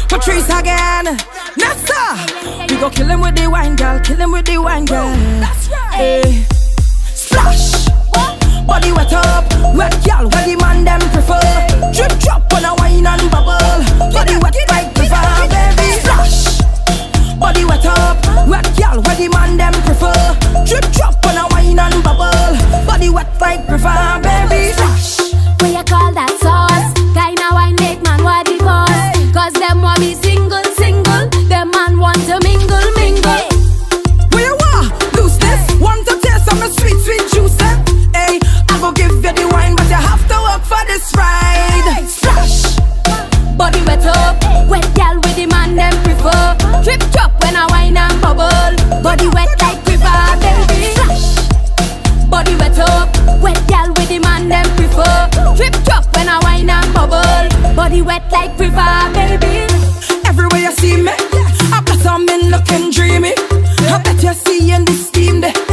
Patrice again. Nessa. We go kill him with the wine, girl. Kill him with the wine, girl. That's right. Hey. Splash. Body wet up. Wet girl. Where the man them prefer. Drip drop when I wine and bubble. Body wet like prefer, baby. Splash. Body wet up. Wet girl. Where the man them prefer. Drip drop when I wine and bubble. Body wet like prefer, baby. Splash. What you call that sauce? Kinda wine make man what the cause. Cause them want me single, single. Them man want to mingle, mingle. Where you are? Loose this. Want to taste some sweet, sweet juice. Hey, I go give you the wine, but you have to work for this ride. Splash. Body wet up. Wet girl with the man them prefer. Drip drop when I wine and bubble. Body wet like river, baby. Splash. Body wet up. Wet girl with the man them prefer. Drip drop when I wine and bubble. Body wet like river, baby. Everywhere you see me, I bet I'm in looking dreamy. I bet you're seeing this steam there.